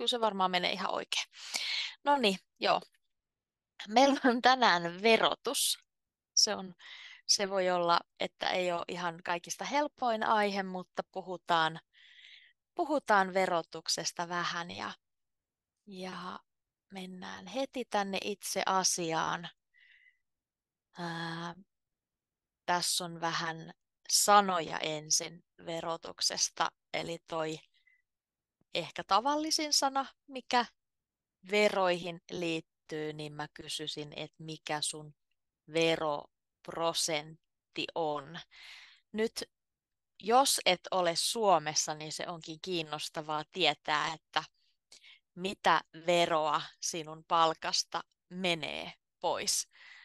kyllä se varmaan menee ihan oikein. No niin, joo. Meillä on tänään verotus. Se on, se voi olla, että ei ole ihan kaikista helpoin aihe, mutta puhutaan verotuksesta vähän ja mennään heti tänne itse asiaan. Ää, Tässä on vähän sanoja ensin verotuksesta, eli toi ehkä tavallisin sana, mikä veroihin liittyy, niin mä kysyisin, että mikä sun veroprosentti on. Nyt jos et ole Suomessa, niin se onkin kiinnostavaa tietää, että mitä veroa sinun palkasta menee pois.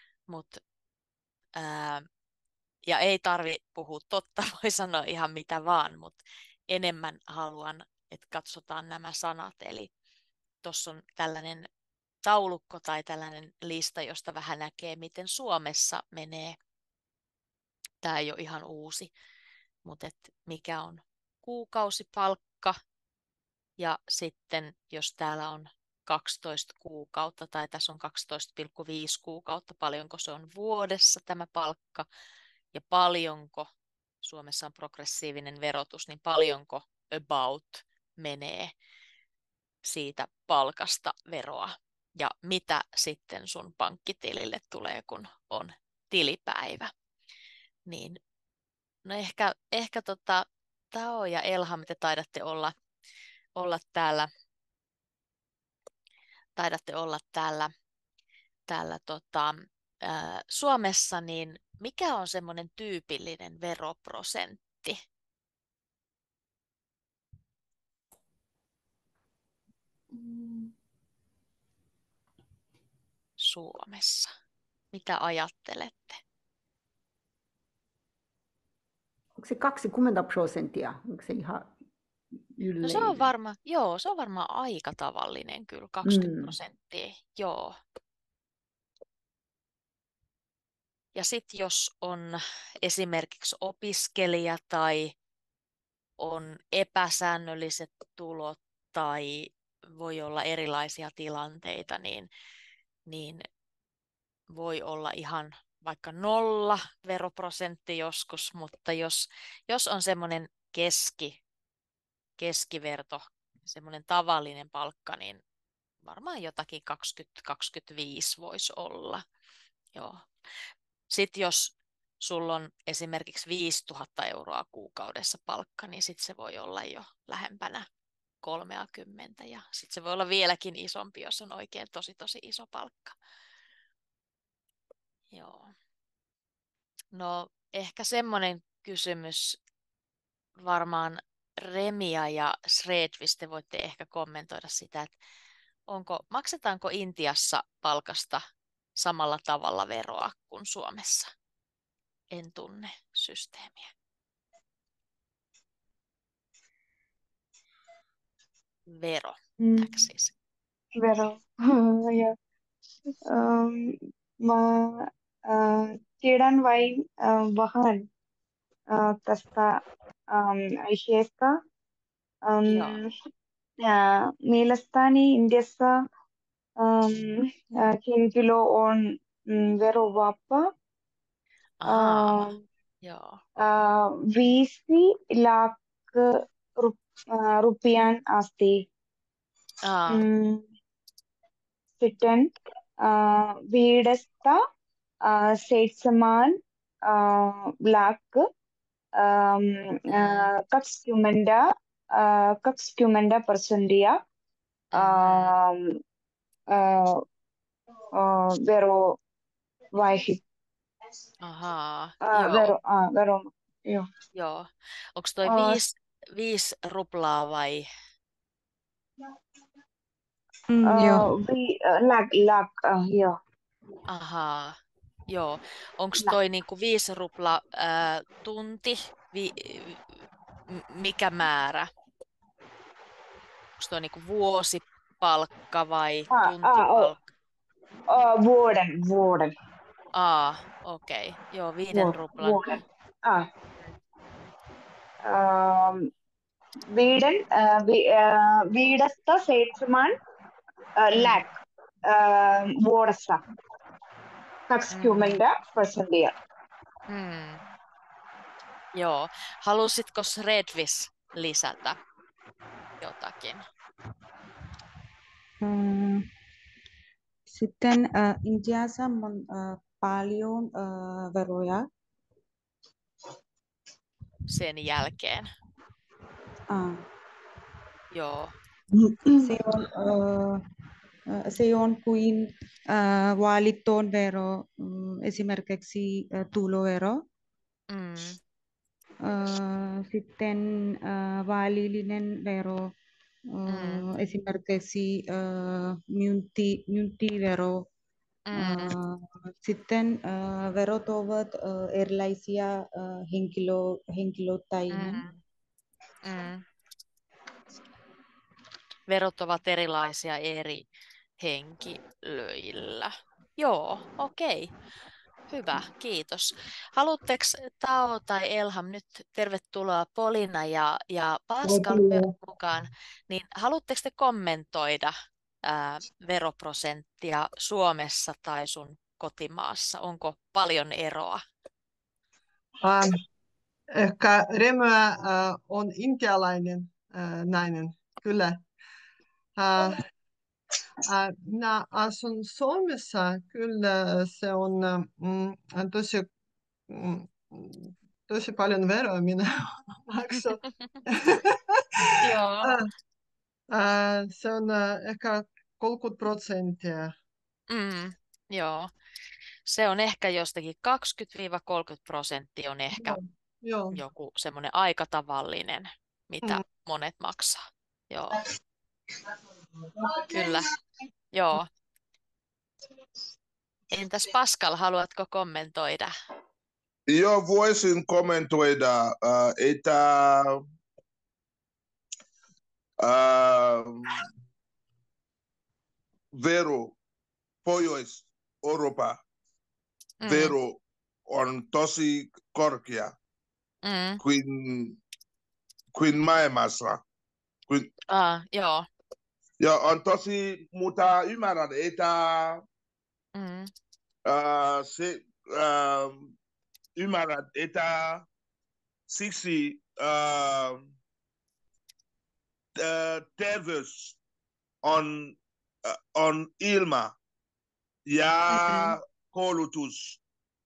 Ää, ja ei tarvi puhua totta, voi sanoa ihan mitä vaan, mutta enemmän haluan, että katsotaan nämä sanat. Eli tuossa on tällainen taulukko tai tällainen lista, josta vähän näkee, miten Suomessa menee. Tämä ei ole ihan uusi, mutta mikä on kuukausipalkka. Ja sitten jos täällä on 12 kuukautta tai tässä on 12,5 kuukautta, paljonko se on vuodessa tämä palkka ja paljonko, Suomessa on progressiivinen verotus, niin paljonko about menee siitä palkasta veroa ja mitä sitten sun pankkitilille tulee, kun on tilipäivä. Niin, no ehkä Tao ja Elham, te olla täällä, Suomessa, niin mikä on semmoinen tyypillinen veroprosentti Suomessa? Mitä ajattelette? Onko se 20%? Onko se ihan No se on yleinen? varmaan aika tavallinen kyllä, 20%, joo. Ja sitten jos on esimerkiksi opiskelija tai on epäsäännölliset tulot tai voi olla erilaisia tilanteita, niin voi olla ihan vaikka 0 veroprosentti joskus, mutta jos on semmoinen keskiverto, semmoinen tavallinen palkka, niin varmaan jotakin 20-25 voisi olla. Joo. Sitten jos sulla on esimerkiksi 5 000 € kuukaudessa palkka, niin sitten se voi olla jo lähempänä 30 ja sitten se voi olla vieläkin isompi, jos on oikein tosi iso palkka. Joo. No ehkä semmoinen kysymys varmaan Remia ja Sredvis, te voitte ehkä kommentoida sitä, että maksetaanko Intiassa palkasta samalla tavalla veroa kuin Suomessa? En tunne systeemiä. Vero, taxes. Vero. Ja, ma Kidan vain bahan tästä aiheesta. Joo. Mielestäni Indiassa henkilö on verovapaa. Ahaa, joo. 5 lakh rupian asti. Aa, Sitten viidestä 7 lakh 20% vero vaihi. ahaa, joo, Vero, joo. joo. Onko toi 5 ruplaa vai? Joo. Lakh, joo. Ahaa, joo. Onko Lakh. toi niinku 5 ruplaa tunti? Mikä määrä? Onko toi niinku vuosipalkka vai tuntipalkka? Vuoden. Okei. Joo, 5 ruplan. Vuoden. വീടസ്ഥ സേട്സ്മാൻ lakh vuodessa 20% Joo. Halusitko Redvis lisätä jotakin? Sitten Intiassa on paljon veroja. Sen jälkeen. Joo. Se on kuin valittuun vero, esimerkiksi tulovero. Sitten välillinen vero, esimerkiksi myyntivero. Sitten verot ovat erilaisia henkilöittäin. Verot ovat erilaisia eri henkilöillä. Joo, okei. Hyvä, kiitos. Haluatteko Tao tai Elham nyt, tervetuloa Polina ja Pascal myös mukaan, niin haluatteko te kommentoida veroprosenttia Suomessa tai sun kotimaassa? Onko paljon eroa? Ehkä Remöä on intialainen nainen, kyllä. Minä asun Suomessa, kyllä se on tosi paljon veroa minä maksan. Joo. Se on ehkä 30%. Joo. Se on ehkä jostakin 20-30% on ehkä Joo. joku semmoinen aika tavallinen, mitä monet maksaa. Joo. Kyllä. Joo. Entäs Pascal, haluatko kommentoida? Joo, voisin kommentoida, että vero, Pohjois-Euroopan vero on tosi korkea kuin maailmassa. Joo. Ja on tosi, mutta ymmärrän, että ymmärrän, että siksi terveys on ilma ja koulutus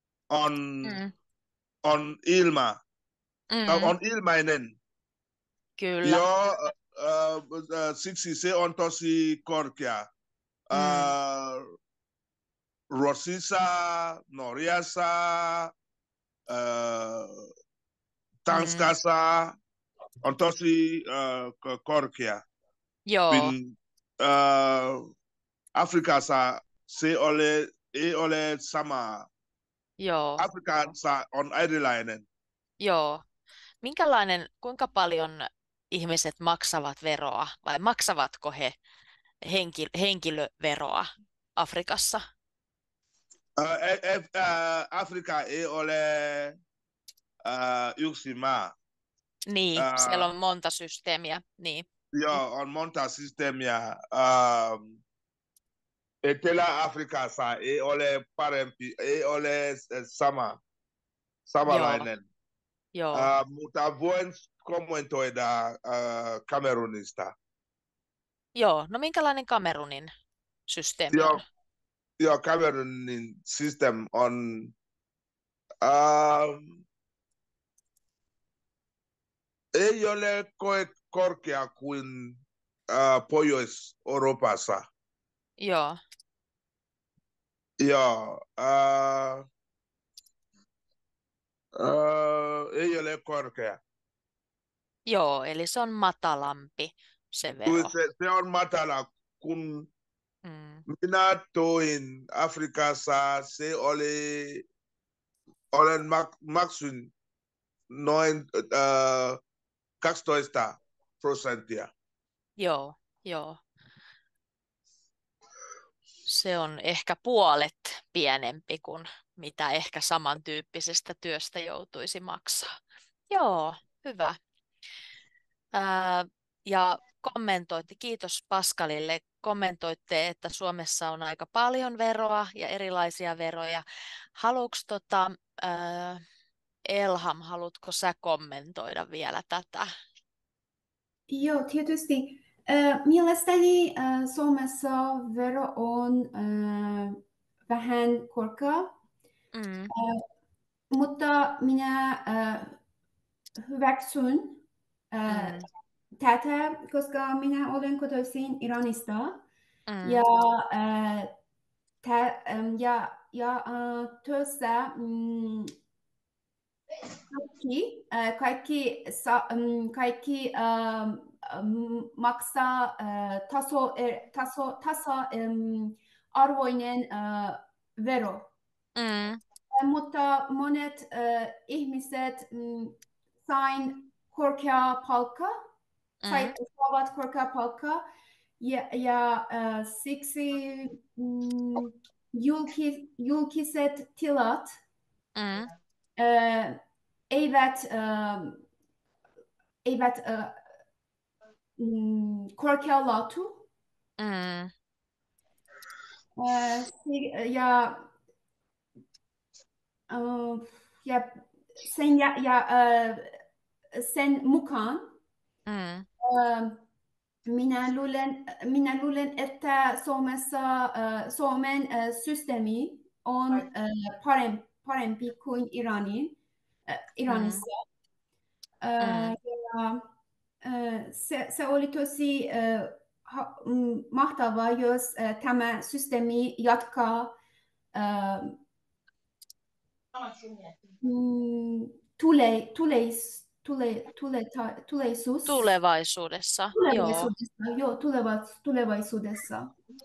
on ilma, on ilmainen. Kyllä. Ja siksi se on tosi korkea. Ruotsissa, Norjassa, Tanskassa on tosi korkea. Joo. Afrikassa se ei ole sama. Joo. Afrikassa on erilainen. Joo. Kuinka paljon ihmiset maksavat veroa vai maksavatko he henkilöveroa Afrikassa? Afrikka ei ole yksi maa. Niin, siellä on monta systeemiä. Niin. Joo, on monta systeemiä. Etelä-Afrikassa ei ole parempi, ei ole samanlainen. Joo. Mutta voin kommentoida Kamerunista. Joo, no minkälainen Kamerunin systeemi on? Joo, Kamerunin systeemi on ei ole korkea kuin Pohjois-Euroopassa. Joo. Joo. Ei ole korkea. Joo, eli se on matalampi se vero. Se on matala, kun minä toin Afrikassa, olen maksun noin 12%. Joo. Se on ehkä puolet pienempi kuin mitä ehkä samantyyppisestä työstä joutuisi maksaa. Joo, hyvä. Ja kommentoitte, kiitos Pascalille, kommentoitte, että Suomessa on aika paljon veroa ja erilaisia veroja. Haluatko Elham, haluatko sä kommentoida vielä tätä? Joo, tietysti. Mielestäni Suomessa vero on vähän korkea, mutta minä hyväksyn tätä, koska minä olen kotoisin Iranista. Ja työssä kaikki maksaa tasa-arvoinen vero. Mutta monet ihmiset saavat korkea palkka ja siksi julkiset tilat eivät korkea laatu. Sen mukaan minä luulen, että Suomen systeemi on parempi kuin Iranissa. Se oli tosi mahtavaa, jos tämä systeemi jatkaa Tulevaisuudessa. Tulevaisuudessa.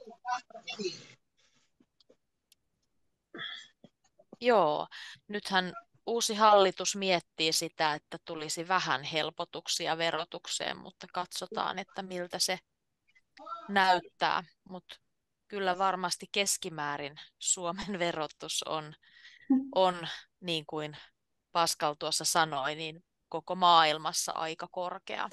Joo, nythän uusi hallitus miettii sitä, että tulisi vähän helpotuksia verotukseen, mutta katsotaan, että miltä se näyttää. Mutta kyllä varmasti keskimäärin Suomen verotus on niin kuin Pascal tuossa sanoi, niin koko maailmassa aika korkea.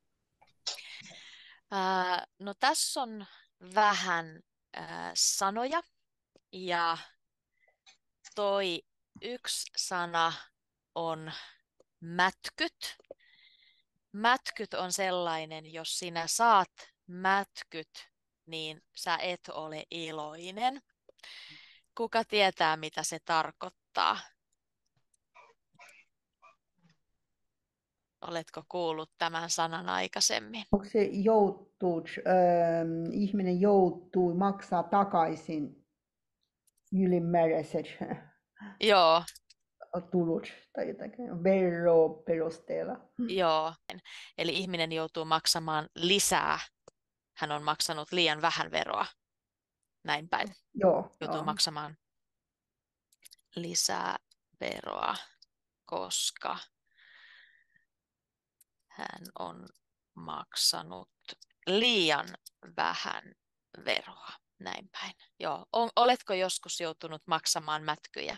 No tässä on vähän sanoja ja toi yksi sana on mätkyt. Mätkyt on sellainen, jos sinä saat mätkyt, niin sä et ole iloinen. Kuka tietää, mitä se tarkoittaa? Oletko kuullut tämän sanan aikaisemmin? Onko se ihminen joutuu maksaa takaisin ylimääräiset Joo. tulut tai jotakin veroperusteella? Joo, eli ihminen joutuu maksamaan lisää. Hän on maksanut liian vähän veroa. Näin päin. Joutuu maksamaan lisää veroa, koska hän on maksanut liian vähän veroa. Näin päin. Joo. Oletko joskus joutunut maksamaan mätkyjä?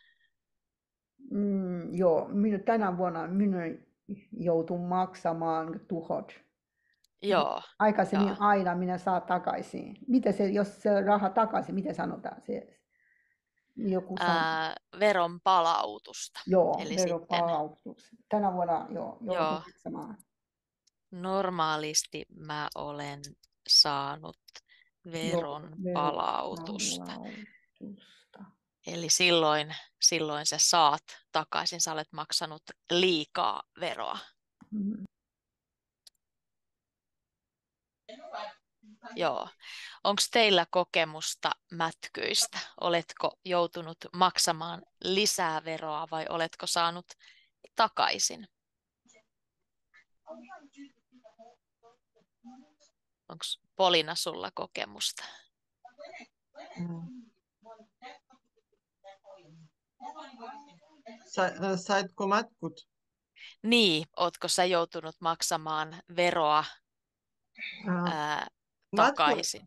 Joo, tänä vuonna minä joutun maksamaan tuhot. Joo. Aikaisemmin aina minä saan takaisin. Mitä se, jos se raha takaisin, miten sanotaan se? Joku veron palautusta. Joo, veron palautus. Tänä vuonna joutun maksamaan. Normaalisti mä olen saanut veron palautusta. Eli silloin sä saat takaisin, sä olet maksanut liikaa veroa. Joo. Onko teillä kokemusta mätkyistä? Oletko joutunut maksamaan lisää veroa vai oletko saanut takaisin? Onko Polina sulla kokemusta? Saitko mätkut? Niin, ootko sä joutunut maksamaan veroa takaisin?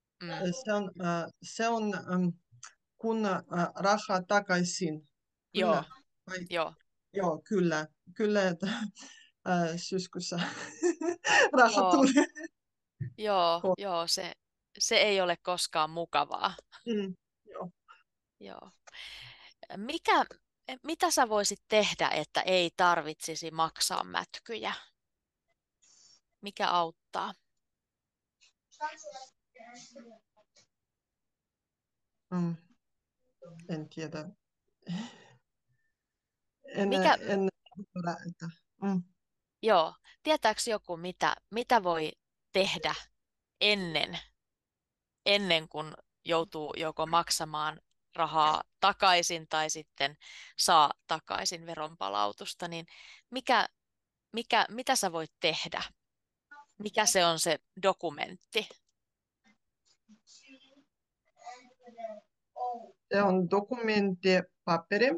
Se on kun rahaa takaisin. Kyllä. Joo. Joo, kyllä. syyskuussa raha Joo, tulee. joo, se ei ole koskaan mukavaa. Joo. Joo. Mikä, mitä sä voisit tehdä, että ei tarvitsisi maksaa mätkyjä? Mikä auttaa? En tiedä. En Mikä, tiedä, että, joo, tietääkö joku, mitä voi tehdä ennen kuin joutuu joko maksamaan rahaa takaisin tai sitten saa takaisin veronpalautusta, niin mikä, mitä sä voit tehdä? Mikä se on se dokumentti? Se on dokumenttipaperi.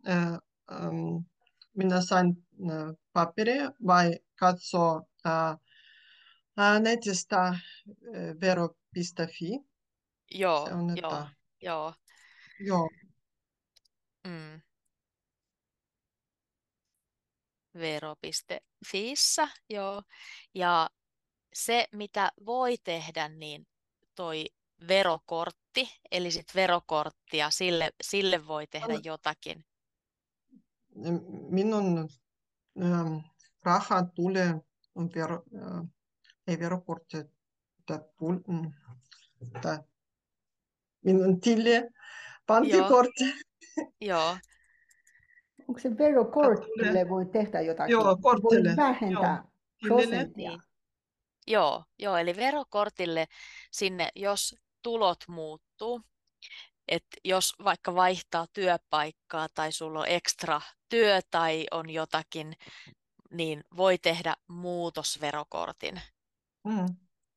Minä sain paperi vai katsoo netistä vero.fi. Se Joo, on, joo, että joo. joo, Mm. Vero.fiissä, joo. Ja se, mitä voi tehdä, niin toi verokortti, eli sit verokorttia, sille voi tehdä jotakin. minun raha tulee ei verokortti, että minun tili, Joo, pankkikortti. joo, Onko se Tulee, verokortille voi tehdä jotakin? joo, Voi kortille, joo, vähentää tilille. prosenttia. niin. Joo, eli verokortille sinne, jos tulot muuttuu, että jos vaikka vaihtaa työpaikkaa tai sulla on ekstra työ tai on jotakin, niin voi tehdä muutosverokortin. Mm.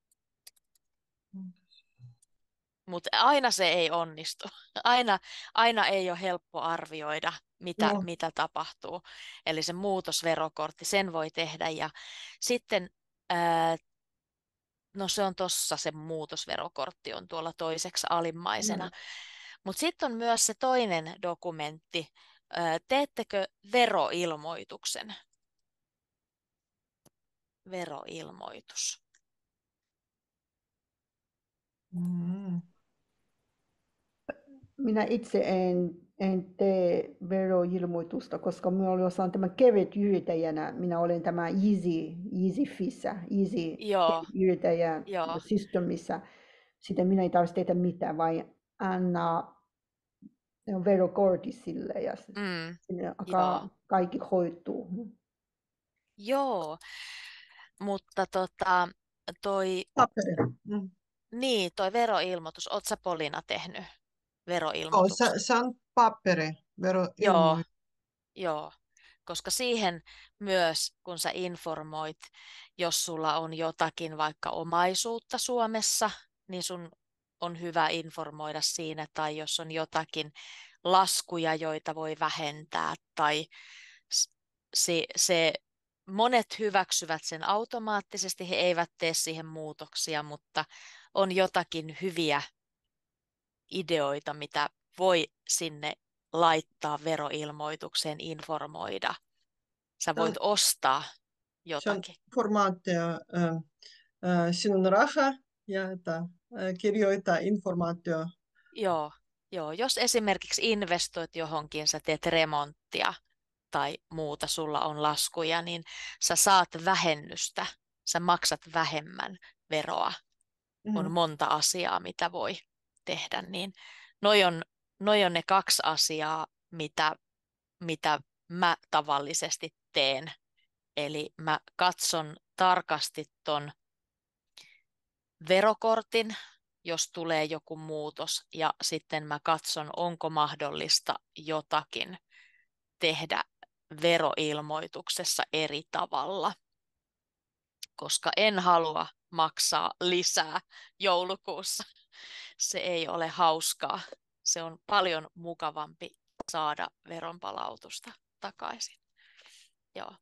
Mutta aina se ei onnistu. Aina ei ole helppo arvioida, Joo. mitä tapahtuu. Eli se muutosverokortti, sen voi tehdä. Ja sitten, no se on tuossa se muutosverokortti, on tuolla toiseksi alimmaisena. Mutta sitten on myös se toinen dokumentti. Teettekö veroilmoituksen? Veroilmoitus. Mm. Minä itse en tee veroilmoitusta, koska minulla oli osaan tämä kevyt yrittäjänä. Minä olen tämä Easy Joo, yrittäjä joo. systemissä. Sitten minä ei tarvitse tehdä mitään, vain anna verokortti sille ja sinne Joo. kaikki hoituu. Joo, mutta toi Paperi. toi veroilmoitus, oot sä Polina tehnyt Joo, veroilmoituksen? se on paperi, Joo, veroilmoitus. joo, koska siihen myös, kun sä informoit, jos sulla on jotakin vaikka omaisuutta Suomessa, niin sun on hyvä informoida siinä, tai jos on jotakin laskuja, joita voi vähentää, tai se monet hyväksyvät sen automaattisesti, he eivät tee siihen muutoksia, mutta on jotakin hyviä ideoita, mitä voi sinne laittaa veroilmoitukseen, informoida. Sä voit ostaa Se on jotakin. informaatio, sinun raha ja että kirjoita informaatio. Joo, jos esimerkiksi investoit johonkin, sä teet remonttia tai muuta, sulla on laskuja, niin sä saat vähennystä, sä maksat vähemmän veroa. On monta asiaa, mitä voi tehdä, niin noi on ne kaksi asiaa, mitä mä tavallisesti teen. Eli mä katson tarkasti ton verokortin, jos tulee joku muutos, ja sitten mä katson, onko mahdollista jotakin tehdä veroilmoituksessa eri tavalla, koska en halua maksaa lisää joulukuussa. Se ei ole hauskaa. Se on paljon mukavampi saada veronpalautusta takaisin. Joo.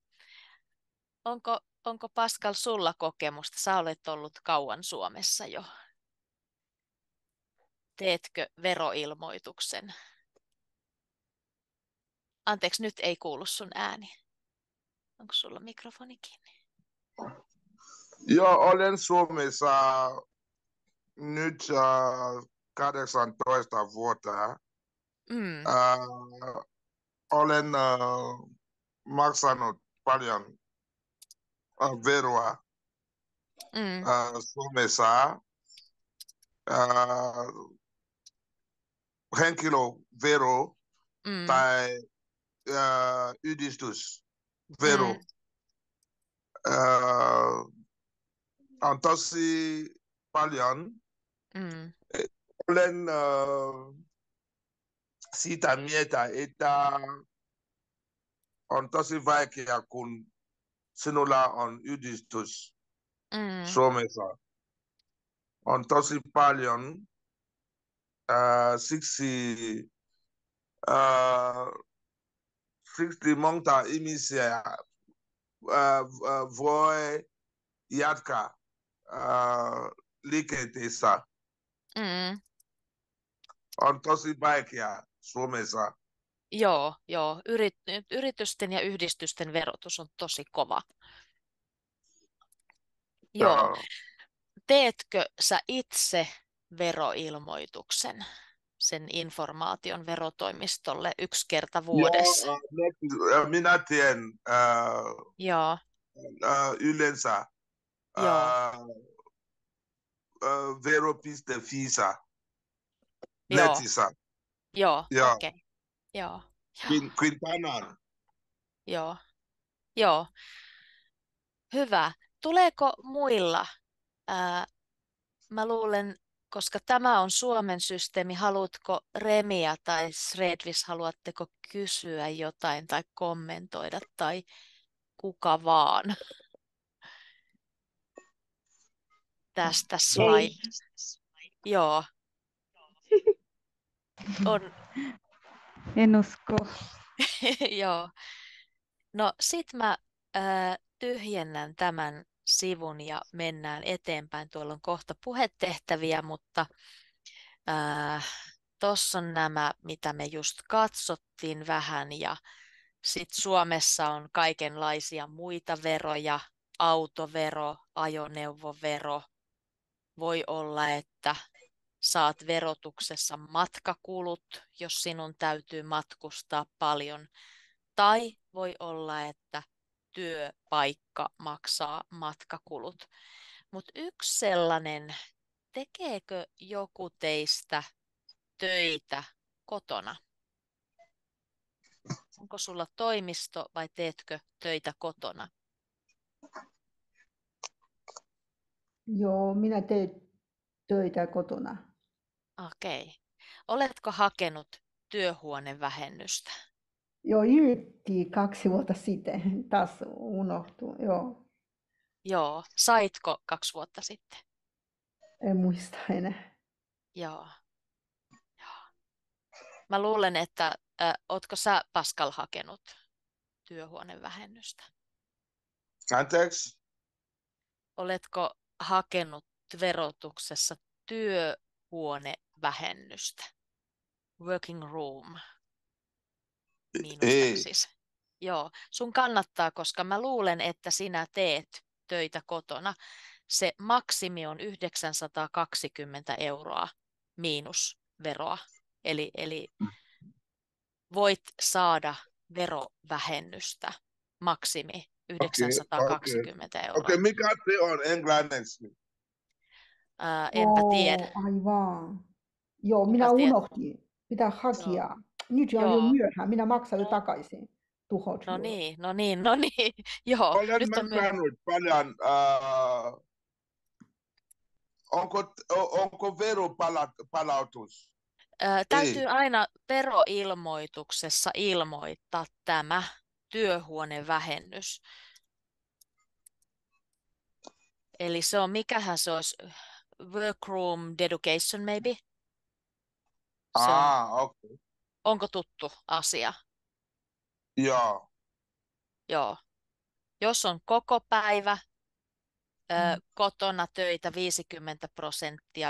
Onko Pascal sulla kokemusta? Sä olet ollut kauan Suomessa jo. Teetkö veroilmoituksen? Anteeksi, nyt ei kuulu sun ääni. Onko sulla mikrofoni kiinni? Joo, olen Suomessa nyt 18 vuotta. Mm. Olen maksanut paljon veroa Mm. Suomessa. Henkilövero Mm. tai yhdistysvero. On tosi paljon. Mm. Olen sitä mieltä, että on tosi vaikea, kun sinulla on yhdistys Mm. Suomessa. On tosi paljon. Siksi monta ihmisiä voi jatkaa liikenteessä. Mm. On tosi vaikea Suomessa. Joo. Yritysten ja yhdistysten verotus on tosi kova. Joo. Joo. Teetkö sä itse veroilmoituksen, sen informaation verotoimistolle 1 kerta vuodessa? Joo, minä teen Joo. yleensä Joo. vero.fi-sä Joo. netissä. Joo. Joo. Okei. Joo. Kuin tänään. Joo. Hyvä. Tuleeko muilla? Mä luulen, koska tämä on Suomen systeemi, haluatko Remia tai Sredvis, haluatteko kysyä jotain tai kommentoida tai kuka vaan tästä slaidista? Joo. On. En usko. Joo. No sit mä tyhjennän tämän sivun ja mennään eteenpäin. Tuolla on kohta puhetehtäviä, mutta tuossa on nämä, mitä me just katsottiin vähän. Ja sitten Suomessa on kaikenlaisia muita veroja, autovero, ajoneuvovero. Voi olla, että saat verotuksessa matkakulut, jos sinun täytyy matkustaa paljon. Tai voi olla, että työpaikka maksaa matkakulut. Mutta yksi sellainen, tekeekö joku teistä töitä kotona? Onko sulla toimisto vai teetkö töitä kotona? Joo, minä teen töitä kotona. Okei. Oletko hakenut työhuonevähennystä? Joo, yritti 2 vuotta sitten. Taas unohtui. Joo, Joo. Saitko 2 vuotta sitten? en muista enää. Joo. Mä luulen, että ootko sä, Pascal, hakenut työhuonevähennystä? Anteeksi? Oletko hakenut verotuksessa työhuonevähennystä? Working room. Ei. Siis. Joo, sun kannattaa, koska mä luulen, että sinä teet töitä kotona. Se maksimi on 920 € miinus veroa. Eli voit saada verovähennystä maksimi 920 €. Okei, mikä se on englanniksi? Enpä tiedä. Aivan. Joo, Kuka minä tietää? unohdin. Pitää hakea. Nyt on jo Joo. myöhään. Minä maksan jo takaisin. 1000 No €. niin. Joo, Olen nyt on maksanut paljon. Onko veropalautus? täytyy aina veroilmoituksessa ilmoittaa tämä työhuonevähennys. Eli se on, mikähän se olisi, workroom dedication maybe? Se on, Okei. onko tuttu asia? Joo. Joo. Jos on koko päivä kotona töitä 50%,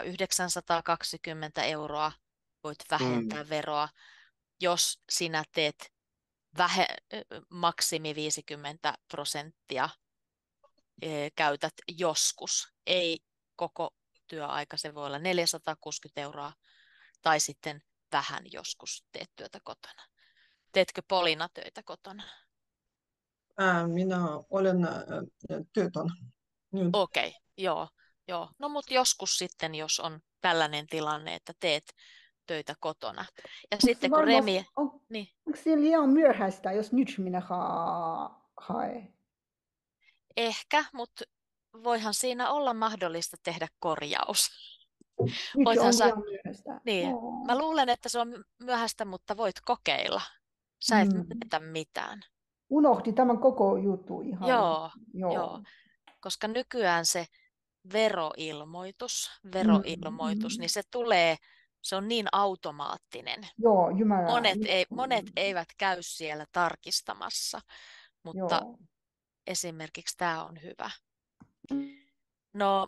920 € voit vähentää veroa. Jos sinä teet maksimi 50% käytät joskus. Ei koko työaika, se voi olla 460 euroa tai sitten vähän joskus teet työtä kotona. Teetkö Polina töitä kotona? Minä olen työtön nyt. Okei, joo. No mutta joskus sitten, jos on tällainen tilanne, että teet töitä kotona. Ja sitten kun Remi... Niin. Onko se liian myöhäistä, jos nyt minä haen? Ehkä, mutta voihan siinä olla mahdollista tehdä korjaus. Nyt Voithan on sä... liian myöhäistä. Niin. Mä luulen, että se on myöhäistä, mutta voit kokeilla. Sä et menetä mitään. Unohti tämän koko juttu ihan. Joo. Koska nykyään se veroilmoitus, niin se tulee, se on niin automaattinen. Joo, ymmärrän. Monet eivät käy siellä tarkistamassa, mutta esimerkiksi tämä on hyvä. No,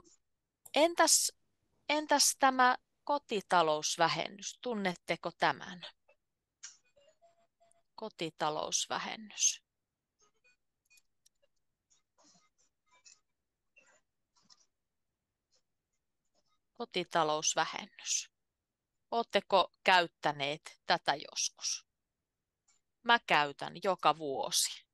entäs tämä kotitalousvähennys? Tunnetteko tämän? Kotitalousvähennys. Kotitalousvähennys. Oletteko käyttäneet tätä joskus? Mä käytän joka vuosi.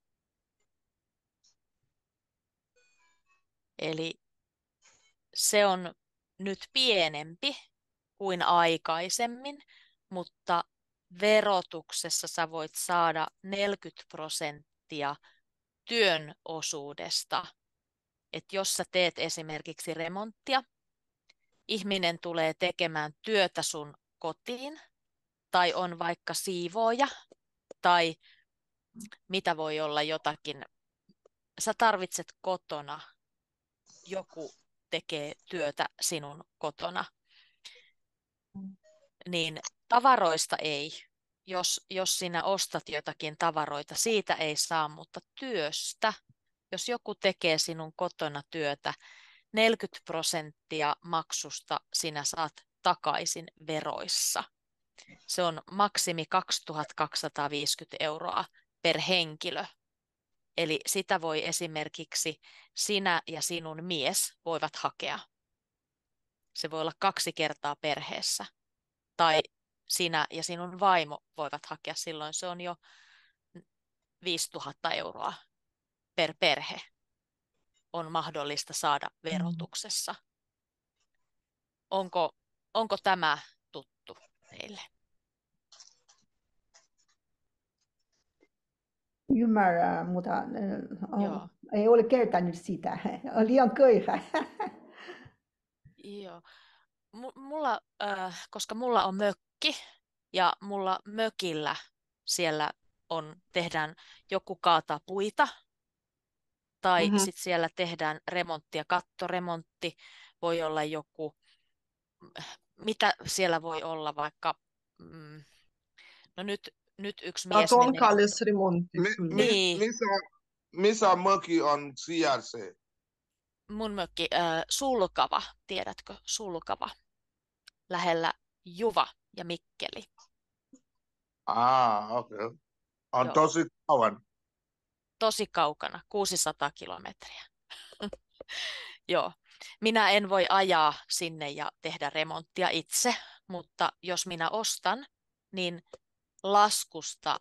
Eli se on nyt pienempi kuin aikaisemmin, mutta verotuksessa sä voit saada 40% työn osuudesta. Et jos sä teet esimerkiksi remonttia, ihminen tulee tekemään työtä sun kotiin, tai on vaikka siivooja, tai mitä voi olla jotakin. Sä tarvitset kotona, joku tekee työtä sinun kotona, niin tavaroista ei. Jos sinä ostat jotakin tavaroita, siitä ei saa, mutta työstä, jos joku tekee sinun kotona työtä, 40% maksusta sinä saat takaisin veroissa. Se on maksimi 2250 euroa per henkilö. Eli sitä voi esimerkiksi sinä ja sinun mies voivat hakea. Se voi olla 2 kertaa perheessä. Tai sinä ja sinun vaimo voivat hakea, silloin se on jo 5000 euroa per perhe on mahdollista saada verotuksessa. Onko tämä tuttu teille? Ymmärrän, mutta ei ole kertannut sitä. On liian köyhä. Joo. Koska mulla on mökki ja mulla mökillä siellä tehdään joku kaataa puita tai sitten siellä tehdään remonttia, kattoremontti, voi olla joku, mitä siellä voi olla vaikka, no nyt yksi mies Katolkallisremontti. Missä mökki on CRC? Mun mökki, Sulkava, tiedätkö, Sulkava, lähellä Juva ja Mikkeli. Okei. On tosi kauan. Tosi kaukana, 600 kilometriä. Joo. Minä en voi ajaa sinne ja tehdä remonttia itse, mutta jos minä ostan, niin laskusta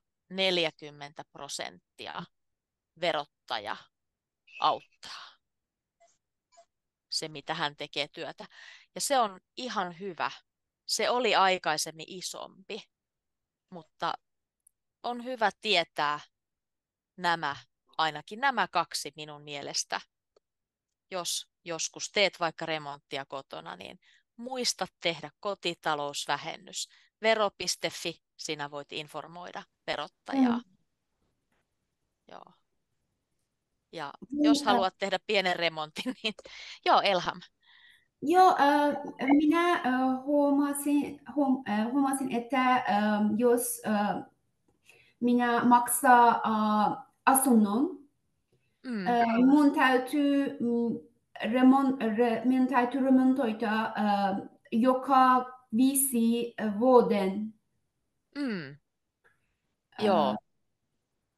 40% verottaja auttaa. Se, mitä hän tekee työtä. Ja se on ihan hyvä. Se oli aikaisemmin isompi, mutta on hyvä tietää ainakin nämä 2 minun mielestä. Jos joskus teet vaikka remonttia kotona, niin muista tehdä kotitalousvähennys. Vero.fi, sinä voit informoida verottajaa. Joo. Ja jos haluat tehdä pienen remontin, niin joo, Elham. Joo, minä huomasin, että jos minä maksan asunnon, minun täytyy remontoida joka 5 vuoden. Joo.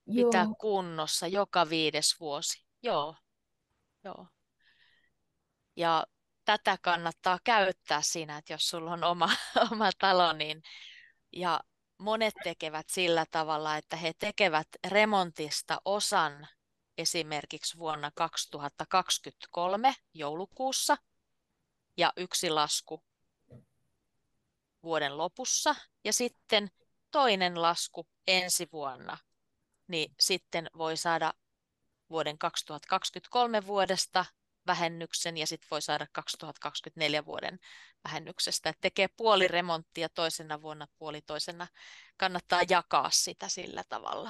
pitää Joo. kunnossa joka 5. vuosi. Joo, joo. Ja tätä kannattaa käyttää siinä, että jos sulla on oma talo, niin ja monet tekevät sillä tavalla, että he tekevät remontista osan esimerkiksi vuonna 2023 joulukuussa ja yksi lasku vuoden lopussa ja sitten toinen lasku ensi vuonna, niin sitten voi saada vuoden 2023 vuodesta vähennyksen ja sitten voi saada 2024 vuoden vähennyksestä. Et tekee puoli remonttia toisena vuonna, puoli toisena. Kannattaa jakaa sitä sillä tavalla.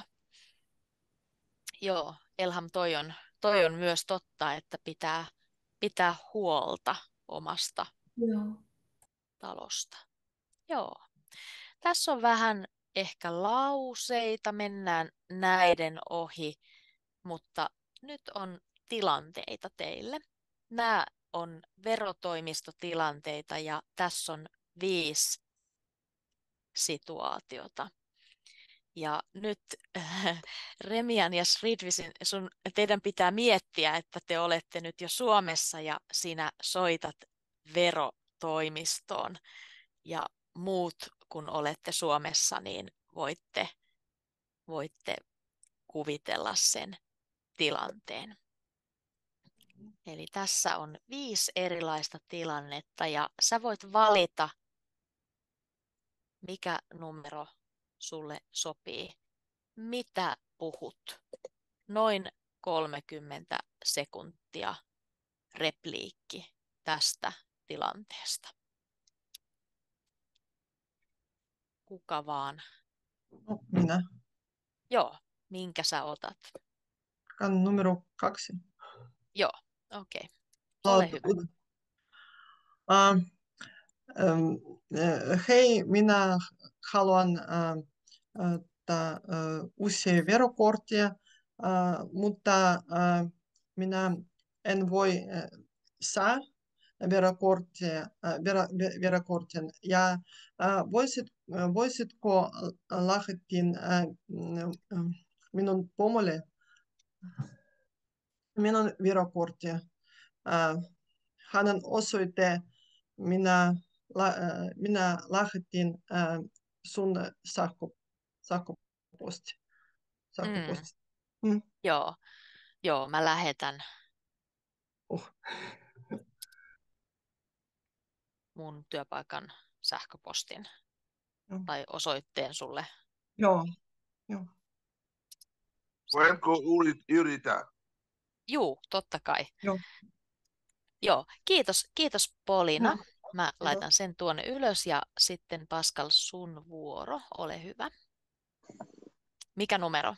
Joo, Elham, toi on myös totta, että pitää huolta omasta Joo. talosta. Joo. Tässä on vähän ehkä lauseita, mennään näiden ohi, mutta nyt on tilanteita teille. Nämä on verotoimistotilanteita ja tässä on 5 situaatiota. Ja nyt Remian ja Sridvisin, teidän pitää miettiä, että te olette nyt jo Suomessa ja sinä soitat verotoimistoon. Ja muut, kun olette Suomessa, niin voitte kuvitella sen tilanteen. Eli tässä on 5 erilaista tilannetta ja sä voit valita, mikä numero sulle sopii. Mitä puhut? Noin 30 sekuntia repliikki tästä tilanteesta. Kuka vaan. No, minä. Joo, minkä sä otat? Numero 2. Joo, okei. Ole hyvä. Hei, minä haluan uusia verokortteja, mutta minä en voi saa verokortin. Ja voisitko lähettää minun pomolle minun verokorttia? Hänen osoite minä lähetin sun sähköposti. Joo, mä lähetän mun työpaikan sähköpostin tai osoitteen sulle. Joo. Voinko yrittää? Juu, totta kai. Joo. Joo, kiitos Polina. No. Mä laitan sen tuonne ylös ja sitten Pascal sun vuoro. Ole hyvä. Mikä numero?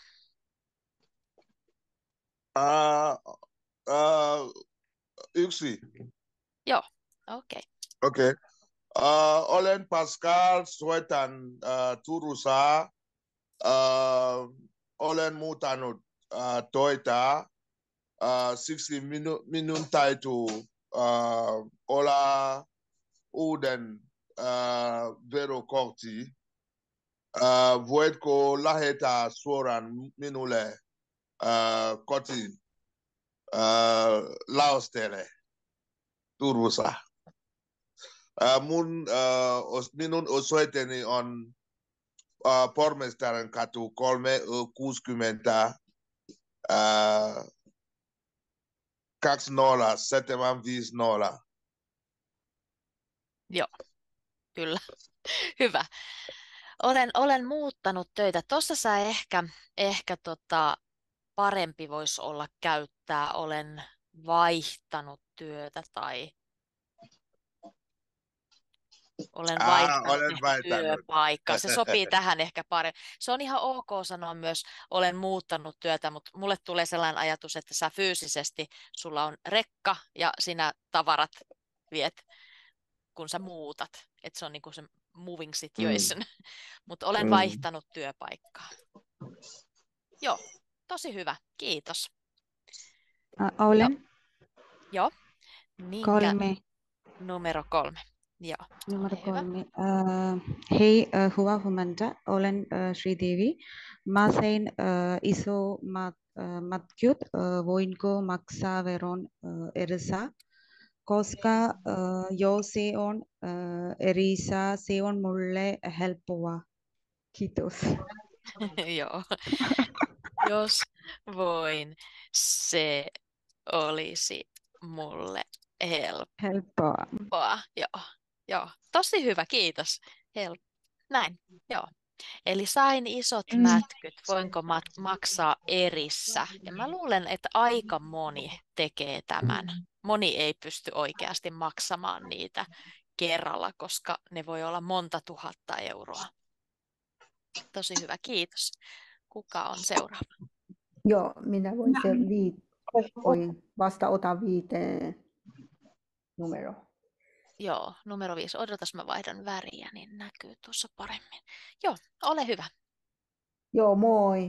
1. Joo, okei. Okay. Olen Pascal, soitan Turussa. Olen muuttanut töitä. Siksi minun täytyy olla uuden verokortti. Voitko lähettää suoraan minulle kotiin Lausteelle Turussa? Minun osoitteeni on Pormestarin katu 360 20 750. Joo, kyllä. Hyvä. Olen muuttanut töitä. Tuossa sä ehkä parempi voisi olla käyttää. Olen vaihtanut työtä tai olen vaihtanut työpaikkaa. Se sopii tähän ehkä paremmin. Se on ihan ok sanoa myös, olen muuttanut työtä, mutta mulle tulee sellainen ajatus, että sä fyysisesti, sulla on rekka ja sinä tavarat viet, kun sä muutat. Että se on niinku se moving situation. Mutta olen vaihtanut työpaikkaa. Joo, tosi hyvä. Kiitos. Olen. Joo. Minkä 3. numero 3? Joo, Numero ole hyvä. 3. Hei, hyvä huomenta. Olen Sridevi. Mä sain iso matkut. Voinko maksaa veron edessä? Koska jos se on erissä, se on mulle helppoa. Kiitos. Joo, jos voin, se olisi mulle helppoa. Helppoa. Joo, tosi hyvä, kiitos. Näin, joo. Eli sain isot Mm. mätkyt, voinko maksaa erissä? Ja mä luulen, että aika moni tekee tämän. Moni ei pysty oikeasti maksamaan niitä kerralla, koska ne voi olla monta tuhatta euroa. Tosi hyvä, kiitos. Kuka on seuraava? Joo, minä voin voin vasta ota 5 numero. Joo, numero 5. Odotas, mä vaihdan väriä, niin näkyy tuossa paremmin. Joo, ole hyvä. Joo, moi.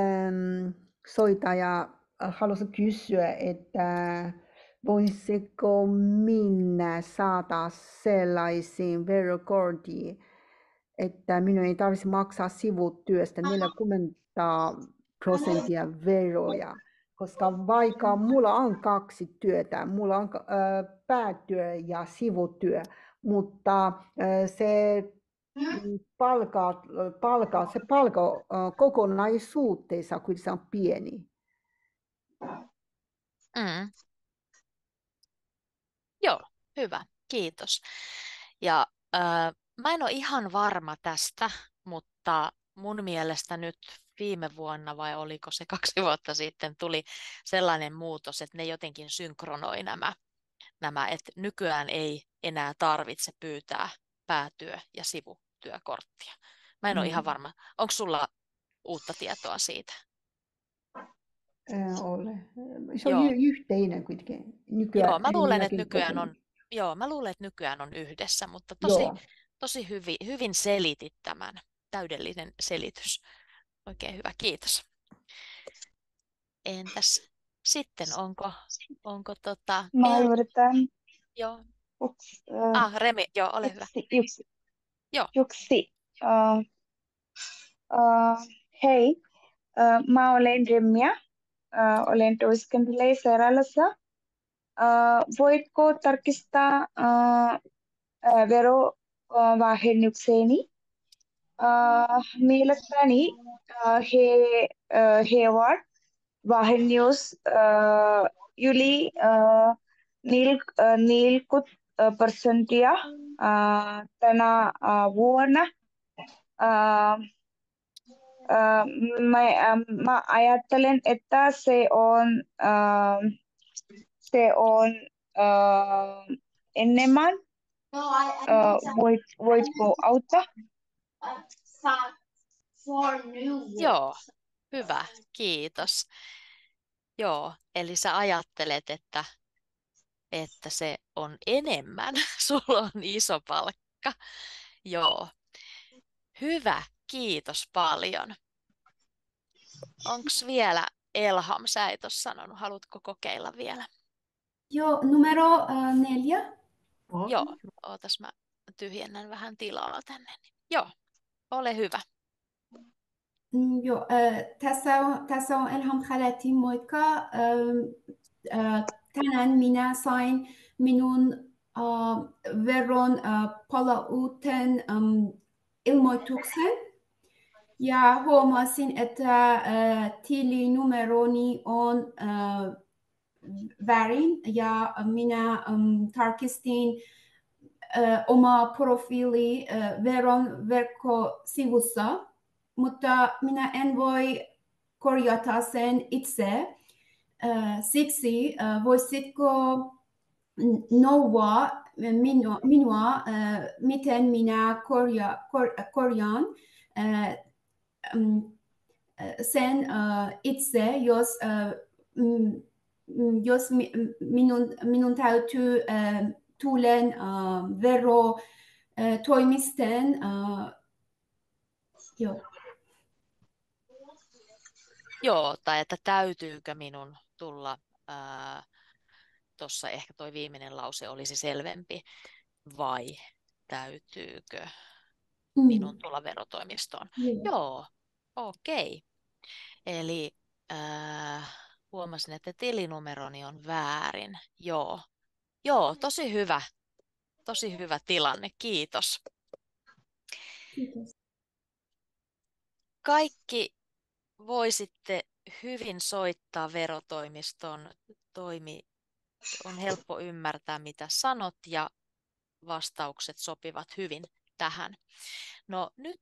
Soitaja halusi kysyä, että voisiko minä saada sellaisiin verokortin, että minun ei tarvitse maksaa sivutyöstä 40% veroja, koska vaikka mulla on 2 työtä, mulla on päätyö ja sivutyö, mutta se palkka kokonaisuudessa kyllä se on pieni. Mm. Joo, hyvä, kiitos. Ja mä en ole ihan varma tästä, mutta mun mielestä nyt viime vuonna vai oliko se 2 vuotta sitten tuli sellainen muutos, että ne jotenkin synkronoi nämä, että nykyään ei enää tarvitse pyytää päätyö- ja sivutyökorttia. Mä en ole ihan varma. Onko sulla uutta tietoa siitä? Ole. Se on Joo. yhteinen kuitenkin. Nykyään Joo, mä luulen, että minäkin nykyään on yhdessä, mutta Joo. tosi hyvin selitit tämän. Täydellinen selitys. Oikein hyvä, kiitos. Entäs sitten, onko Mä yritän. Joo. Remi, joo, ole hyvä. Joo. Yksi. Hei, mä olen Remia. Olen työskentelee Sairaalassa. Voitko tarkistaa verovähennykseni? Mielestäni he ovat vähennys yli 40% tänä vuonna. Mä ajattelen, että se on enemmän. Voitko auttaa? Joo, hyvä, kiitos. Joo, eli sä ajattelet, että se on enemmän, sulla on iso palkka. Joo, hyvä, kiitos paljon. Onko vielä Elham, sä et ole sanonut, haluatko kokeilla vielä? Joo, numero 4. Joo, ootas mä tyhjennän vähän tilaa tänne. Joo, ole hyvä. Joo, tässä on Elham Khalati, moikka. Tänään minä sain minun veron palautuksen ilmoituksen ja huomasin, että tilinumeroni on väärin ja minä tarkistin oma profiili veron verkkosivussa, mutta minä en voi korjata sen itse. Siksi voisitko neuvoa minua miten minä korjaan sen itse, jos minun täytyy tulen verotoimisten. Joo, tai että täytyykö minun tulla, tuossa ehkä toi viimeinen lause olisi selvempi, vai täytyykö Mm. minun tulla verotoimistoon? Joo. Joo, okei. Eli huomasin, että tilinumeroni on väärin. Joo, tosi hyvä tilanne, kiitos. Kiitos. Kaikki voisitte hyvin soittaa verotoimiston. On helppo ymmärtää, mitä sanot, ja vastaukset sopivat hyvin tähän. No nyt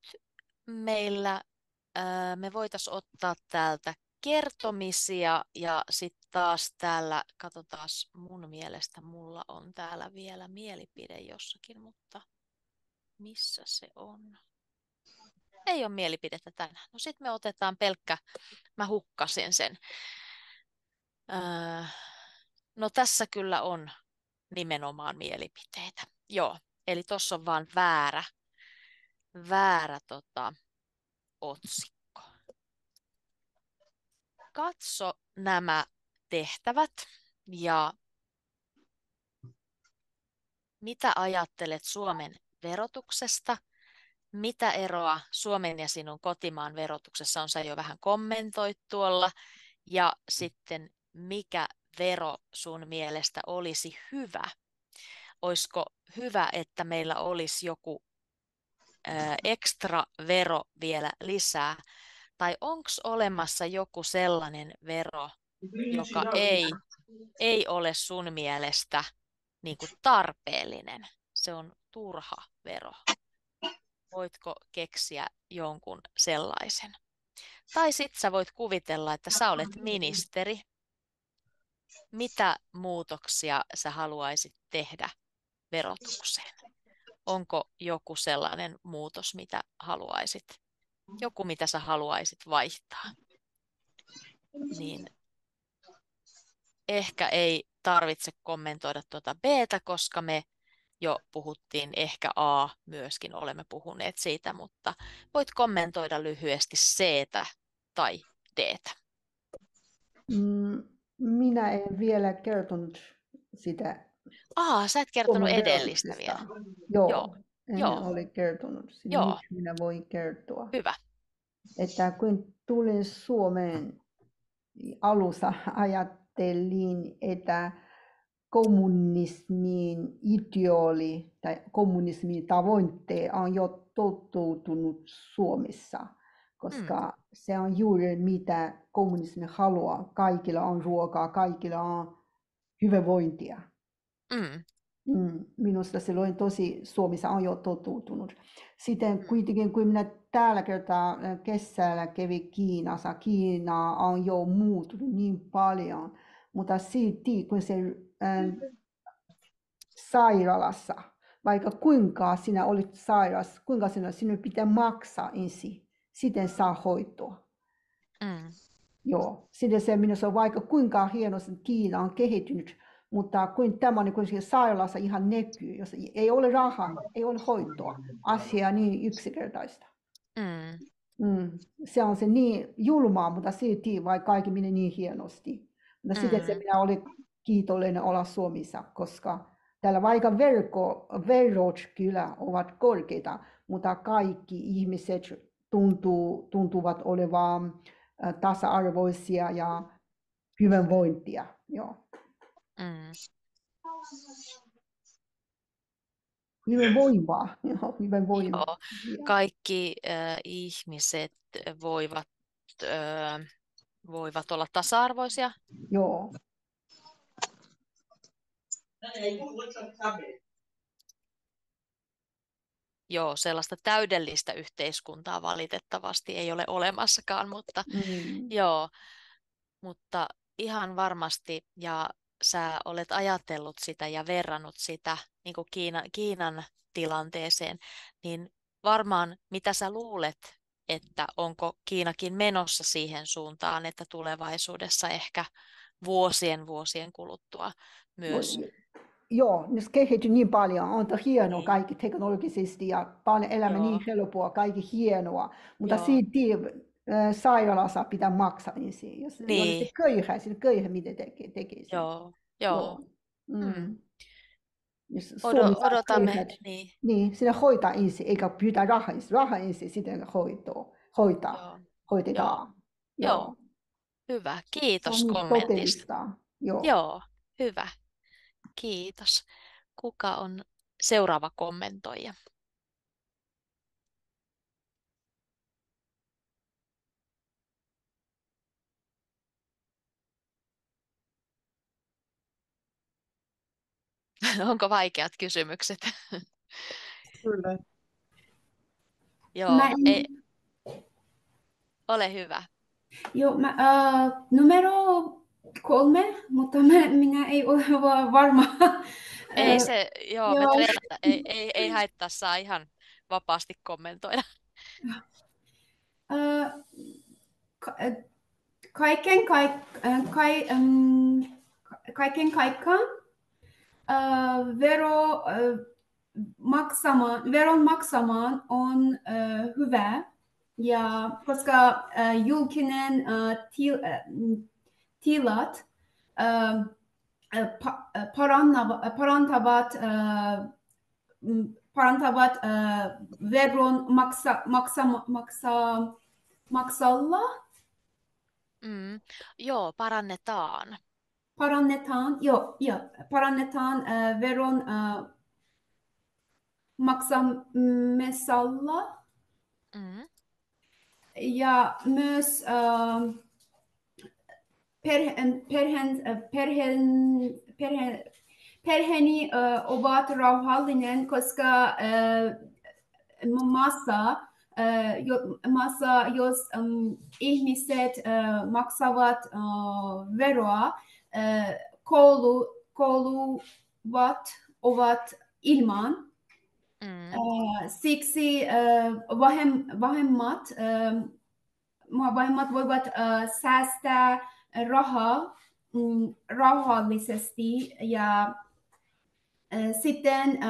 me voitaisiin ottaa täältä kertomisia, ja sitten taas täällä, katsotaan, mun mielestä mulla on täällä vielä mielipide jossakin, mutta missä se on? Ei ole mielipidettä tänään. No sitten me otetaan mä hukkasin sen. No tässä kyllä on nimenomaan mielipiteitä. Joo, eli tuossa on vaan väärä otsikko. Katso nämä tehtävät ja mitä ajattelet Suomen verotuksesta? Mitä eroa Suomen ja sinun kotimaan verotuksessa on? Sä jo vähän kommentoit tuolla. Ja sitten mikä vero sun mielestä olisi hyvä? Olisiko hyvä, että meillä olisi joku ekstra vero vielä lisää? Tai onko olemassa joku sellainen vero, joka ei ole sun mielestä niin kuin tarpeellinen? Se on turha vero. Voitko keksiä jonkun sellaisen? Tai sitten sä voit kuvitella, että sä olet ministeri. Mitä muutoksia sä haluaisit tehdä verotukseen? Onko joku sellainen muutos, mitä sä haluaisit vaihtaa? Niin ehkä ei tarvitse kommentoida tuota B:tä, koska me jo puhuttiin, ehkä A myöskin olemme puhuneet siitä, mutta voit kommentoida lyhyesti C:tä tai D:tä. Minä en vielä kertonut sitä Sä et kertonut Suomen edellistä verotuksesta. vielä. Joo, en Joo. ole kertonut sitä. Joo. Nyt minä voin kertoa. Hyvä. Että kun tulin Suomeen, alussa ajattelin, että kommunismin ideoli tai kommunismin tavoite on jo toteutunut Suomessa, koska se on juuri mitä kommunismi haluaa. Kaikilla on ruokaa, kaikilla on hyvinvointia. Minusta silloin tosi Suomessa on jo toteutunut. Sitten kuitenkin kun minä tällä kertaa kesällä kävin Kiinassa, Kiina on jo muuttunut niin paljon, mutta silti kun se sairaalassa, vaikka kuinka sinä olit sairas, kuinka sinun pitää maksaa ensin, sitten saa hoitoa. Joo, sitten se minusta on vaikka kuinka hienosti Kiina on kehittynyt, mutta kun tämä on niin sairaalassa ihan näkyy, jos ei ole rahaa, ei ole hoitoa, asia niin yksinkertaista. Se on se niin julmaa, mutta silti vaikka kaikki menee niin hienosti. Mutta sitten se minä olin kiitollinen olla Suomessa, koska täällä vaikka verot kyllä ovat korkeita, mutta kaikki ihmiset tuntuvat olevan tasa-arvoisia ja hyvinvointia. Joo. Hyvinvoivaa. Joo. Kaikki ihmiset voivat olla tasa-arvoisia. Joo. Joo, sellaista täydellistä yhteiskuntaa valitettavasti ei ole olemassakaan, mutta joo, mutta ihan varmasti, ja sä olet ajatellut sitä ja verrannut sitä niin kuin Kiinan tilanteeseen, niin varmaan mitä sä luulet, että onko Kiinakin menossa siihen suuntaan, että tulevaisuudessa ehkä vuosien kuluttua myös. Joo, nyt kehittyy niin paljon, on hienoa kaikki teknologisesti ja paljon elämä niin helppoa, kaikki hienoa, mutta silti sairaalassa pitää maksaa ensin, jos se köyhä mitä tekee. Joo. Jos Suomessa Odotamme, köyhät, niin. niin sinne hoitaa ensin, eikä pyytää rahaa ensin, sitten Joo. hoitetaan. Joo. Hyvä. Se Kiitos on niin kommentista. todellista. Joo. Joo, hyvä. Kiitos. Kuka on seuraava kommentoija? Onko vaikeat kysymykset? Kyllä. Joo, Mä en, ole hyvä. joo, numero 3, mutta minä ei ole varma. Ei se, joo, me Joo. treenata, ei haittaa, saa ihan vapaasti kommentoida. Kaiken kaikkiaan veron maksamaan on hyvä. Ja koska julkinen tilat parantavat veron maksalla. Joo, parannetaan. Parannetaan veron maksamisella. Ja myös perheeni ovat rauhallinen, koska maassa jos ihmiset maksavat veroa, koulut ovat ilman. Siksi vanhemmat voivat säästää rahaa rauhallisesti ja sitten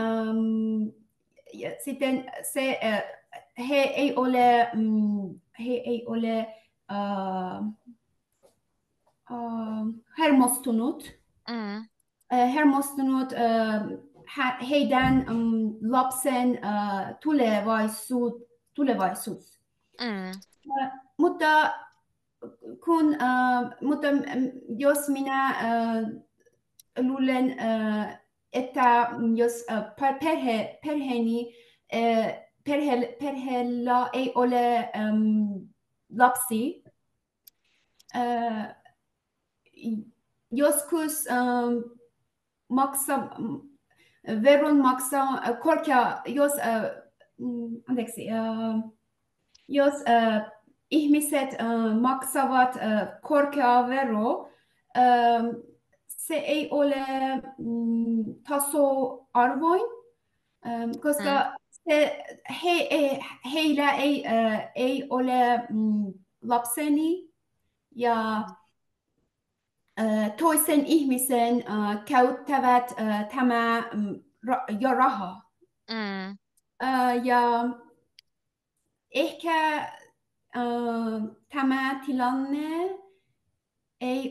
he ei ole hermostunut heidän lapsen tulevaisuus. Mutta jos minä luulen, että jos perheellä ei ole lapsi, joskus veron maksaa korkea, jos ihmiset maksavat korkea vero, se ei ole tasa-arvoin, koska heillä ei ole lapseni ja toisen ihmisen käyttävät tämä rahaa. Ja ehkä tämä tilanne ei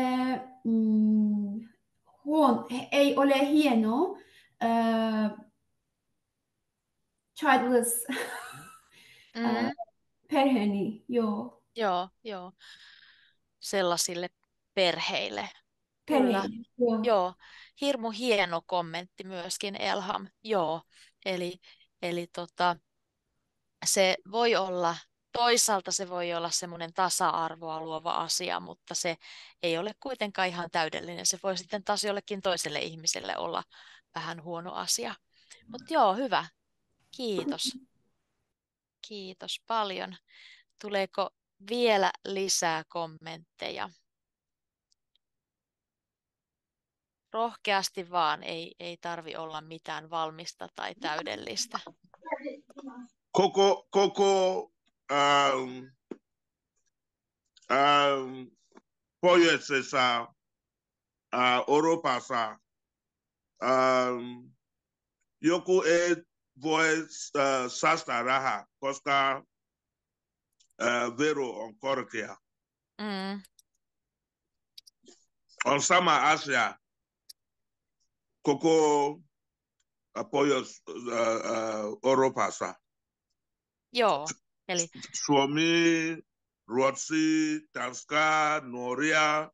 ole hieno childless perheeni, joo. Joo. Sellaisille perheille. Kyllä. Joo. Hirmu hieno kommentti myöskin, Elham. Joo. Eli se voi olla, toisaalta se voi olla semmoinen tasa-arvoa luova asia, mutta se ei ole kuitenkaan ihan täydellinen. Se voi sitten taas jollekin toiselle ihmiselle olla vähän huono asia. Mutta joo, hyvä. Kiitos. Kiitos paljon. Tuleeko vielä lisää kommentteja? Rohkeasti vaan, ei tarvi olla mitään valmista tai täydellistä. Koko pohjoisessa Euroopassa joku ei voi säästää rahaa, koska vero on korkea. On sama asia koko Pohjois-Euroopassa. Joo, eli Suomi, Ruotsi, Tanska, Norja,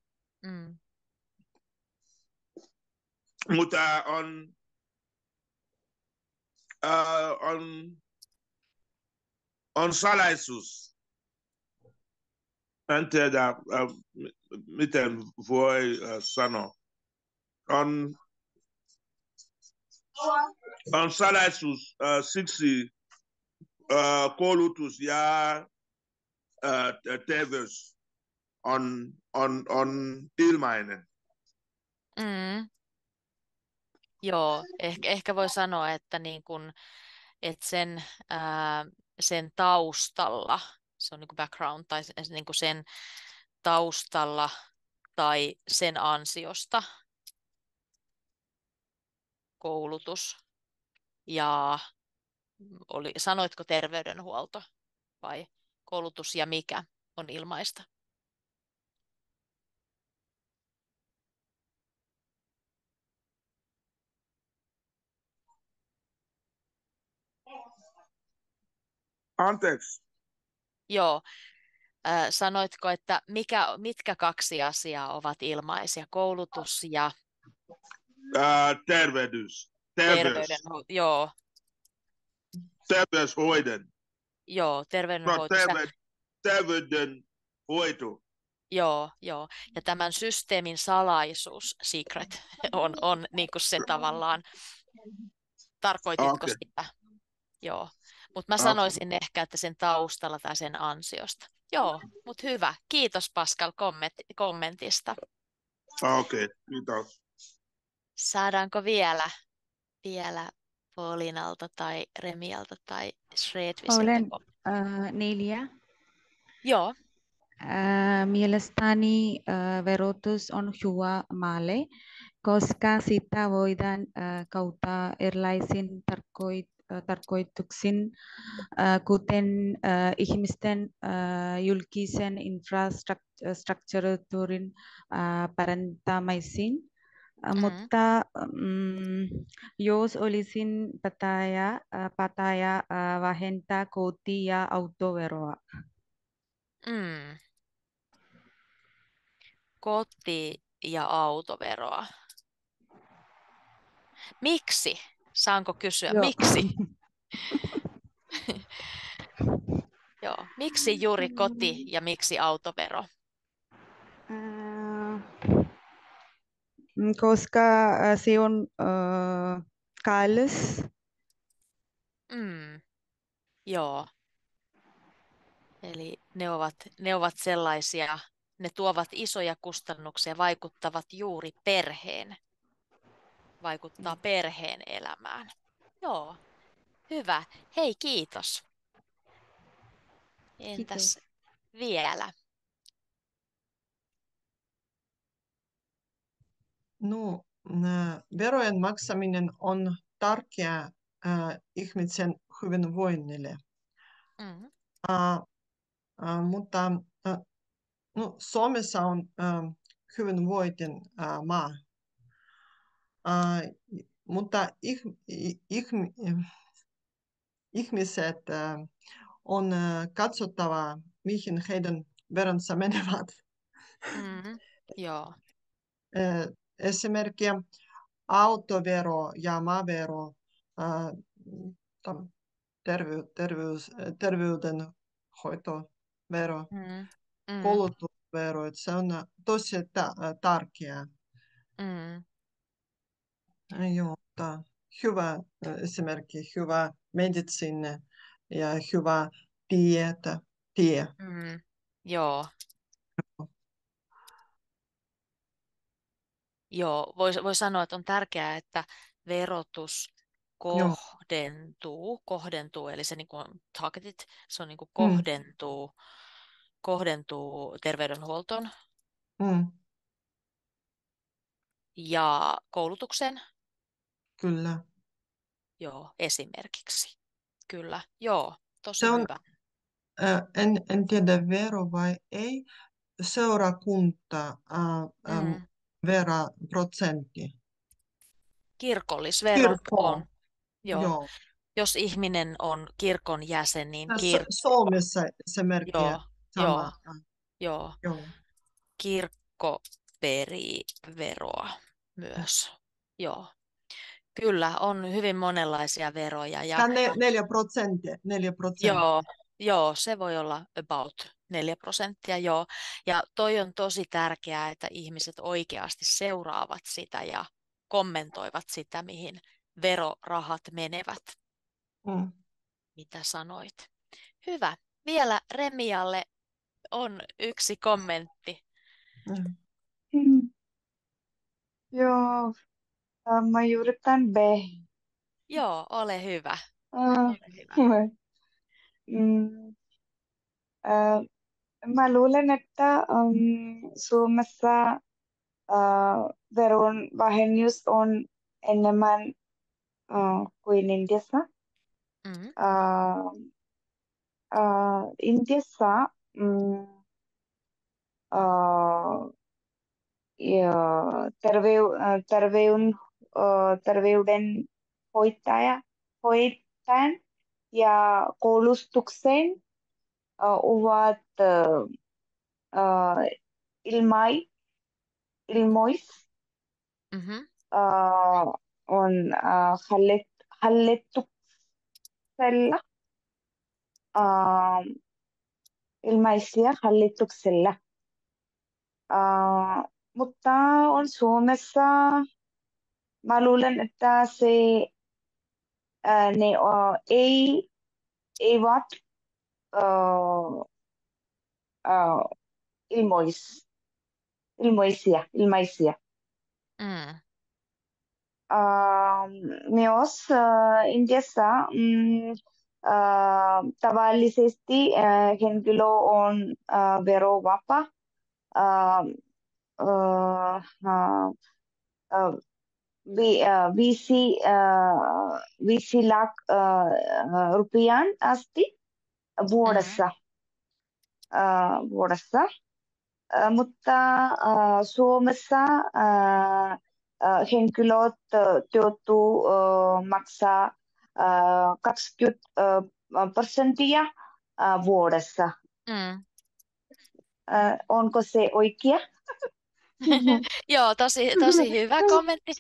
mutta on salaisuus. En tiedä, miten voi sanoa. On salaisuus, siksi koulutus ja terveys on ilmainen. Joo, ehkä voi sanoa, että, niin kun, että sen taustalla, se on niin kuin background, tai niin kuin sen taustalla tai sen ansiosta koulutus ja sanoitko terveydenhuolto vai koulutus ja mikä on ilmaista? Anteeksi. Joo. Sanoitko, että mitkä kaksi asiaa ovat ilmaisia? Koulutus ja Terveys. Joo. Terveyshoidon. Joo, terveydenhoito. Terveydenhoito. Joo. Ja tämän systeemin salaisuus, secret, on niin kuin se tavallaan. Tarkoititko sitä? Joo. Mutta mä sanoisin ehkä, että sen taustalla tai sen ansiosta. Joo, mutta hyvä. Kiitos Pascal kommentista. Okei, kiitos. Saadaanko vielä Pauliinalta tai Remialta tai Shredvisiltä? Olen 4. Joo. Mielestäni verotus on hyvä malli, koska sitä voidaan kautta erilaisin tarkoituksin, kuten ihmisten julkisen infrastruktuurin parantamisiin. Mutta jos olisin päättäjä vähentää koti- ja autoveroa. Koti- ja autoveroa. Miksi? Saanko kysyä, Joo. miksi? Joo. Miksi juuri koti- ja miksi autovero? Koska se on kallis. Joo. Eli ne ovat sellaisia, ne tuovat isoja kustannuksia, vaikuttavat juuri vaikuttaa perheen elämään. Joo, hyvä. Hei, kiitos. Entäs vielä? No, verojen maksaminen on tärkeää ihmisen hyvinvoinnille. Mutta no, Suomessa on hyvinvointin maa. Mutta ihmiset on katsottava, mihin heidän veronsa menevät. Joo. Esimerkiksi autovero ja maavero, terveydenhoitovero, koulutusvero, se on tosi tärkeää. Jotta hyvä esimerkiksi hyvä medisiini ja hyvä tie. Joo. Joo, voi sanoa, että on tärkeää, että verotus kohdentuu, eli se niin kuin targeted, se on niin kuin kohdentuu terveydenhuoltoon ja koulutukseen. Kyllä. Joo, esimerkiksi. Kyllä, joo, tosi Se on, hyvä. En tiedä vero vai ei, seurakunta veroprosentti. Kirkollisvero on. Joo. Joo. Jos ihminen on kirkon jäsen, niin Suomessa se merkki joo, sama. joo, Joo. kirkko perii veroa myös. Joo. Kyllä, on hyvin monenlaisia veroja. Ja 4%. 4%. joo, se voi olla about 4%. Joo. Ja toi on tosi tärkeää, että ihmiset oikeasti seuraavat sitä ja kommentoivat sitä, mihin verorahat menevät, Mm. mitä sanoit. Hyvä. Vielä Remialle on yksi kommentti. Mm. Joo, mä yritän B. Joo, ole hyvä. Äh, Ole hyvä. mm, äh, Mä luulen, että Suomessa veron vähennys on enemmän kuin Indiassa. Mm. Indiassa ja terveydenhoitajan ja koulutuksen ovat ilmois Mm-hmm. on hallituksella ilmaisia hallituksella. Mutta on Suomessa, mä luulen, että ne eivät ilmaisia. Mm. Myös Indiassa tavallisesti henkilö on verovapaa. Viisi lakh rupian asti vuodessa. Mutta Suomessa henkilöt joutuu maksaa 20% vuodessa. Mm. Onko se oikea? Joo, tosi hyvä kommentti.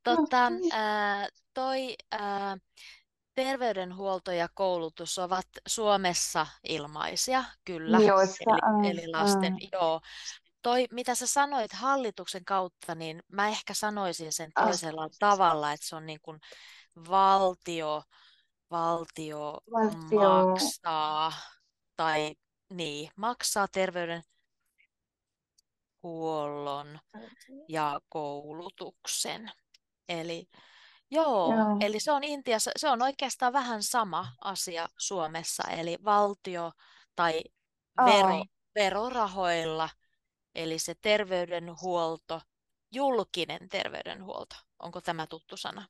Terveydenhuolto ja koulutus ovat Suomessa ilmaisia, kyllä. Joissa, Eli lasten, joo. Mitä sä sanoit hallituksen kautta, niin mä ehkä sanoisin sen toisella tavalla, että se on niin kuin valtio valtio. maksaa tai niin, maksaa terveydenhuollon ja koulutuksen. Eli Joo. eli se on Intiassa, se on oikeastaan vähän sama asia Suomessa, eli valtio tai verorahoilla, eli se terveydenhuolto, julkinen terveydenhuolto. Onko tämä tuttu sana?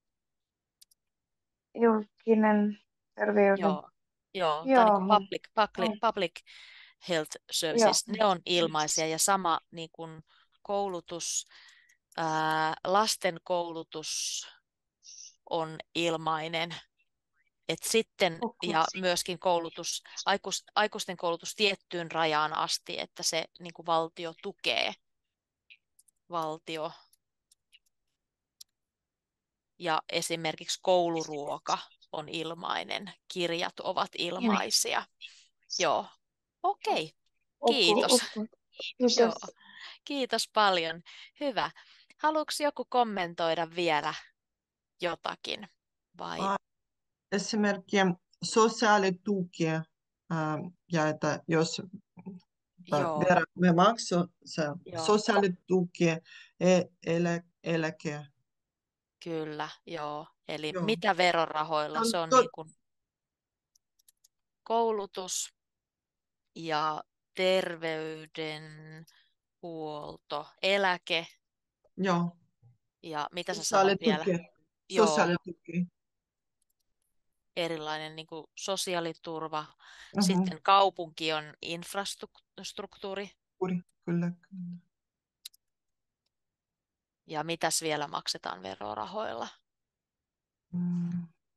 Julkinen terveyden. Joo, tai niin kuin Joo. public health services, ne on ilmaisia ja sama niin kuin koulutus, lasten koulutus on ilmainen. Et sitten, ja myöskin koulutus, aikuisten koulutus tiettyyn rajaan asti, että se niin kuin valtio tukee. Valtio. Ja esimerkiksi kouluruoka on ilmainen, kirjat ovat ilmaisia. Joo, okei. Kiitos. Joo. Kiitos paljon. Hyvä. Haluatko joku kommentoida vielä jotakin? Vai? Esimerkiksi sosiaalituki ja että jos me maksaa se sosiaalituki, eläke. Kyllä, joo. Eli mitä verorahoilla? Se on niin kuin koulutus ja terveydenhuolto, eläke. Joo. Ja mitä sä sanoit vielä? Sosiaalituki. Erilainen niin kuin sosiaaliturva. Sitten kaupunki on infrastruktuuri. Kyllä. Ja mitäs vielä maksetaan verorahoilla?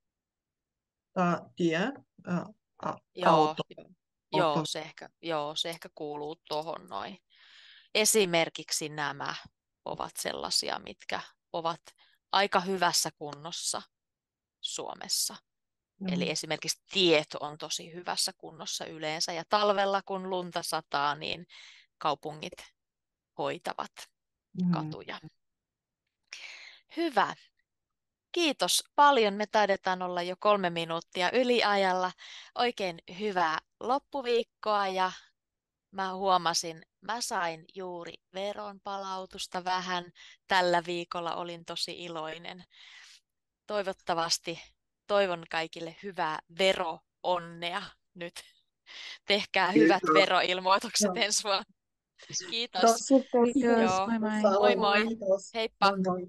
tie, Joo, auto, joo, se ehkä kuuluu tuohon noin. Esimerkiksi nämä ovat sellaisia, mitkä ovat aika hyvässä kunnossa Suomessa. Eli esimerkiksi tiet on tosi hyvässä kunnossa yleensä, ja talvella kun lunta sataa, niin kaupungit hoitavat katuja. Hyvä. Kiitos paljon. Me taidetaan olla jo 3 minuuttia yliajalla. Oikein hyvää loppuviikkoa, ja mä huomasin, mä sain juuri veronpalautusta vähän tällä viikolla. Olin tosi iloinen. Toivottavasti toivon kaikille hyvää vero-onnea nyt. Tehkää hyvät veroilmoitukset ensi vuonna. Kiitos. Kiitos. Joo. Moi moi. Heippa. Moi.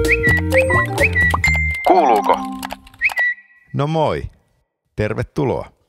Kuuluuko? No moi. Tervetuloa.